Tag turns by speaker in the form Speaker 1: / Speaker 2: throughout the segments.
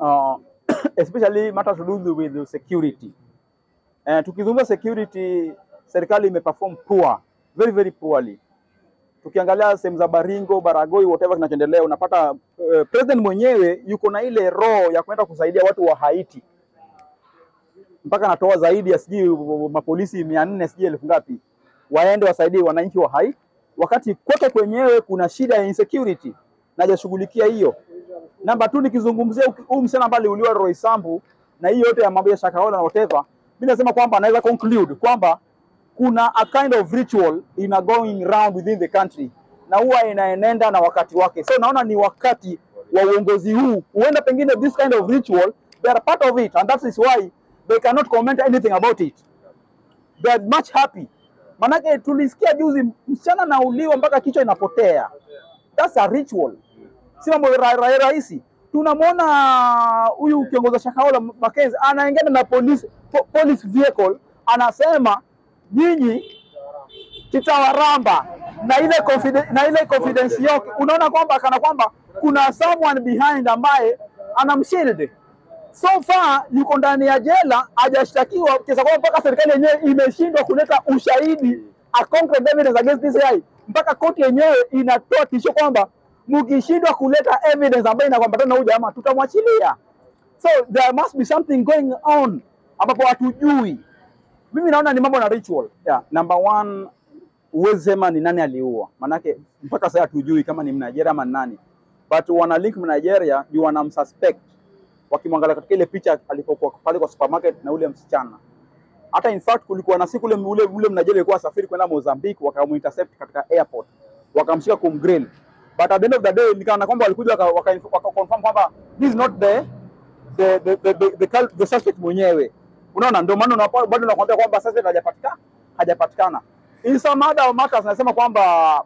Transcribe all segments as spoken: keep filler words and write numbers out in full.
Speaker 1: uh, especially matters to do with security. Uh, tukizungumza security, serikali imeperform poor, very very poorly. Tukiangalia sehemu za Baringo, Baragoi, whatever kinachoendelea, unapata uh, president mwenyewe yuko na ile roho ya kwenda kusaidia watu wa Haiti. Mpaka anatoa zaidi ya sijui mapolisi mia nne sijui elfu ngapi waende wasaidie wananchi wa Haiti, wakati kote kwenyewe kuna shida ya insecurity na hajashughulikia hiyo. Namba two, nikizungumzia huyu msana ambaye aliuliwa Roy Sambu na hiyo yote ya mambo ya Shakahola na whatever, mimi nasema kwamba anaweza conclude kwamba kuna a kind of ritual ina going round within the country na huwa inaenenda na wakati wake. So naona ni wakati wa uongozi huu huenda pengine this kind of ritual they are part of it, and that is why they cannot comment anything about it. They are much happy. Manake tulisikia juzi msichana nauliwa mpaka kichwa inapotea. That's a ritual. Si mambo rahisi. Tunamwona huyu kiongozi Shakahola Mackenzie anaingia na police po, police vehicle, anasema nyinyi titawaramba na ile confidence na ile confidence yake. Unaona kwamba kana kwamba kuna someone behind ambaye anamshield. So far yuko ndani ya jela, hajashtakiwa kisa kwamba mpaka serikali yenyewe imeshindwa kuleta ushahidi, a concrete evidence against this guy. Mpaka koti yenyewe inatoa tisho kwamba mkishindwa kuleta evidence ambayo inakwambata na huyu jamaa tutamwachilia. So there must be something going on ambapo hatujui. Mimi naona ni mambo na ritual. Yeah, number one, uwezi sema ni nani aliua. Manake mpaka sasa hatujui kama ni Mnigeria ama nani. But wana link Mnigeria, you wanamsuspect. Wakimwangalia katika ile picha alipokuwa pale kwa supermarket na ule msichana. Hata in fact kulikuwa na siku ule ule, ule Mnigeria alikuwa safiri kwenda Mozambique, wakamuintercept katika airport. Wakamshika kumgrill. But at the end of the day nikaona kwamba walikuja waka confirm kwamba this is not the the the the, the, the, the, the suspect mwenyewe. Unaona, ndio maana bado nakwambia kwamba sasa hajapatikana, hajapatikana. In some other matters nasema kwamba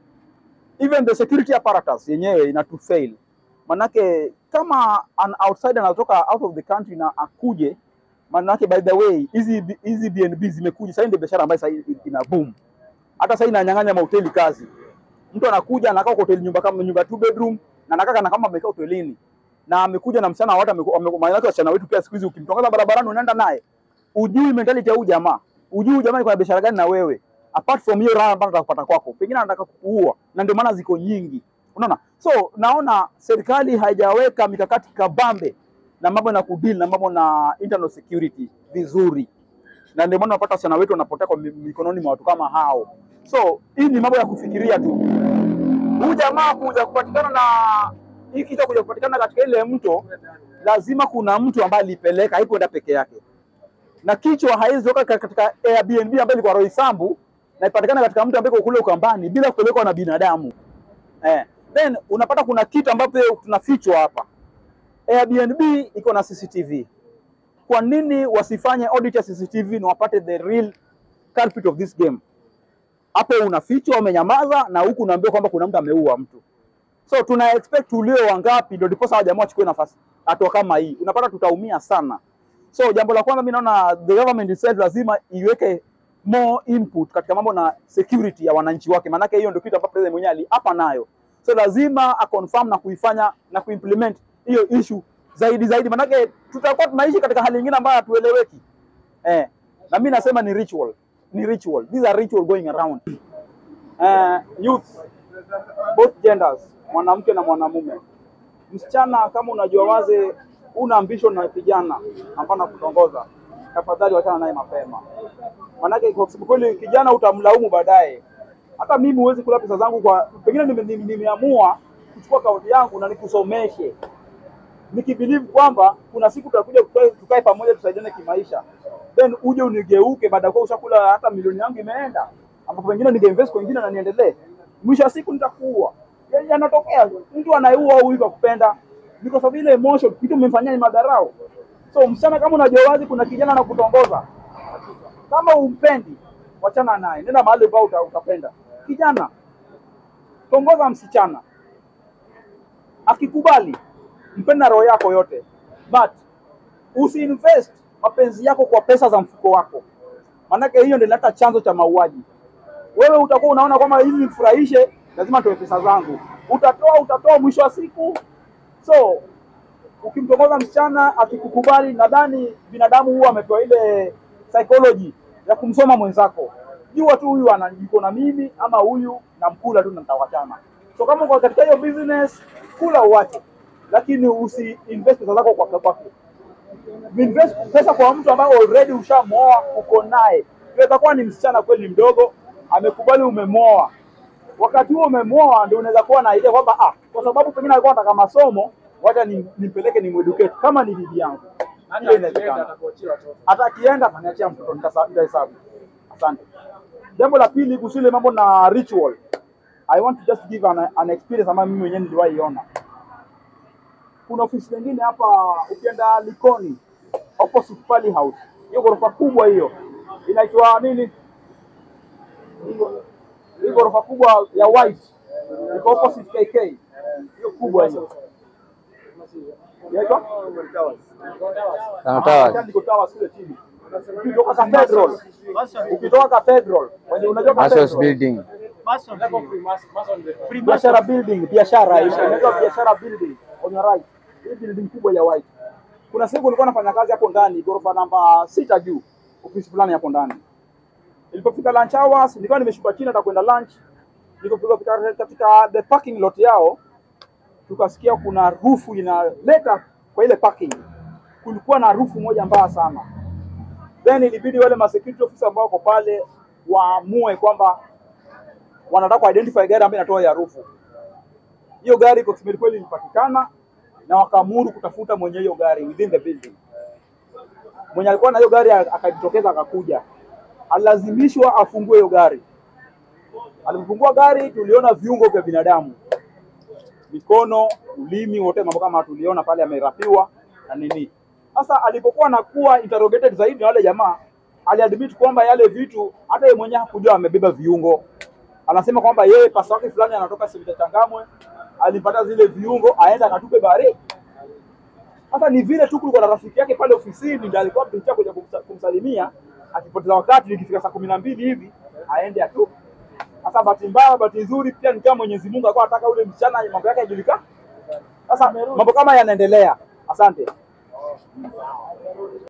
Speaker 1: even the security apparatus yenyewe ina to fail. Manake kama an outsider anatoka out of the country na akuje, manake by the way hizi hizi B and B zimekuja sasa, ndio biashara ambayo sasa ina boom. Hata sasa inanyang'anya mahoteli kazi. Mtu anakuja anakaa kwa hoteli nyumba kama nyumba two bedroom na anakaa na kama amekaa hotelini. Na amekuja na msichana watu amekuwa wasichana wetu pia siku hizi ukimtongoza barabarani unaenda naye. Ujui mentality ya huyu jamaa. Ujui jamaa iko na biashara gani na wewe. Apart from hiyo raha ambayo atakupata kwako. Pengine anataka kukuua. Na ndio maana ziko nyingi. Unaona? So naona serikali haijaweka mikakati kabambe na mambo na kudeal na mambo na internal security vizuri. Na ndio maana unapata wasichana wetu wanapotea kwa mikononi mwa watu kama hao. So hii ni mambo ya kufikiria tu. Huyu jamaa kuja kupatikana na hii kitu kuja kupatikana katika ile mto, lazima kuna mtu ambaye alipeleka, haikwenda peke yake. Na kichwa haiwezi toka katika Airbnb ambayo ilikuwa Roy Sambu na ipatikana katika mtu ambaye kule ukambani bila kupelekwa na binadamu. Eh, then unapata kuna kitu ambapo tunafichwa hapa. Airbnb iko na C C T V. Kwa nini wasifanye audit ya C C T V na wapate the real culprit of this game? Hapo unafichwa, umenyamaza, na huku unaambia kwamba kuna mtu ameua mtu. So tuna expect ulio wangapi ndio ndipo sawa jamaa achukue nafasi hatua kama hii. Unapata tutaumia sana. So jambo la kwanza mimi naona the government itself lazima iweke more input katika mambo na security ya wananchi wake. Maana hiyo ndio kitu ambacho president mwenyewe ali hapa nayo. So lazima a confirm na kuifanya na kuimplement hiyo issue zaidi zaidi. Maana tutakuwa tunaishi katika hali nyingine ambayo hatueleweki. Eh, na mimi nasema ni ritual. Ni ritual. These are ritual going around. Uh, youth, both genders, mwanamke na mwanamume. Msichana kama unajua wazi una ambition na kijana ambaye anakutongoza, tafadhali wachana naye mapema. Maana kwa sababu kijana utamlaumu baadaye. Hata mimi huwezi kula pesa zangu kwa pengine nimeamua kuchukua kaunti yangu na nikusomeshe. Nikibelieve kwamba kuna siku tutakuja tukae pamoja tusaidiane kimaisha. Then uje unigeuke baada kwa ushakula hata milioni yangu imeenda. Ambapo wengine ningeinvest kwa wengine na niendelee. Mwisho wa siku nitakuua. Yanatokea mtu anayeua huyu kwa kupenda. Ni kwa sababu ile emotion kitu umemfanyia ni madharau. So msichana kama unajua wazi kuna kijana anakutongoza, kama umpendi wachana naye. Nenda mahali ambao utapenda. Kijana tongoza msichana. Akikubali mpenda roho yako yote. But usiinvest mapenzi yako kwa pesa za mfuko wako. Maana hiyo ndio inaleta chanzo cha mauaji. Wewe utakuwa unaona kwamba hivi nifurahishe lazima toe pesa zangu. Utatoa utatoa mwisho wa siku. So ukimtongoza msichana akikukubali, nadhani binadamu huwa amepewa ile psychology ya kumsoma mwenzako. Jua tu huyu anajiko na mimi ama huyu namkula tu na nitawachana. So kama uko katika hiyo business, kula uache. Lakini usi invest pesa zako kwa kwako. Invest pesa kwa mtu ambaye already ushamoa, uko naye. Inaweza kuwa ni msichana kweli mdogo, amekubali umemoa. Wakati huo umemoa ndio unaweza kuwa na idea kwamba ah, kwa sababu pengine alikuwa anataka masomo, wacha nimpeleke ni mueducate kama ni bibi yangu. Hiyo inawezekana. Hata akienda ataniachia mtoto nitahesabu. Asante. Jambo la pili kuhusu ile mambo na ritual. I want to just give an, an experience ambayo mimi mwenyewe niliwahi iona. Kuna ofisi nyingine hapa ukienda Likoni, opposite Pali House. Hiyo ghorofa kubwa hiyo. Inaitwa nini? Hiyo ghorofa kubwa ya white. Iko opposite K K. Hiyo kubwa hiyo. Yaitwa?
Speaker 2: Towers.
Speaker 1: Niko Towers kule chini. Ukitoka Cathedral. Ukitoka Cathedral, unajua Cathedral
Speaker 2: building.
Speaker 1: Biashara building, biashara inaitwa biashara building on your right. Hii building kubwa ya white. Kuna siku nilikuwa nafanya kazi hapo ndani, ghorofa namba sita juu, ofisi fulani hapo ndani. Nilipofika lunch hours, nilikuwa nimeshuka chini hata kwenda lunch. Nilipofika katika the parking lot yao, tukasikia kuna harufu inaleta kwa ile parking. Kulikuwa na harufu moja mbaya sana. Then ilibidi wale ma security officer ambao wako pale waamue kwamba wanataka identify gari ambayo inatoa harufu. Hiyo gari kwa kimeli kweli ilipatikana na wakaamuru kutafuta mwenye hiyo gari within the building. Mwenye alikuwa na hiyo gari akajitokeza akakuja. Alazimishwa afungue hiyo gari. Alipofungua gari tuliona viungo vya binadamu. Mikono, ulimi, wote mambo kama tuliona pale amerapiwa na nini. Sasa alipokuwa anakuwa interrogated zaidi na wale jamaa, aliadmit kwamba yale vitu hata yeye mwenyewe hakujua amebeba viungo. Anasema kwamba yeye pasa wake fulani anatoka Sibita Changamwe, alipata zile viungo aenda akatupe bahari. Sasa ni vile tu kulikuwa na rafiki yake pale ofisini ndiye alikuwa mpitia kuja kumsalimia, akipoteza wakati ikifika saa kumi na mbili hivi aende atu. Sasa bahati mbaya bahati nzuri pia ni kama Mwenyezi Mungu alikuwa anataka ule msichana mambo yake yajulikane. Sasa mambo kama yanaendelea. Asante.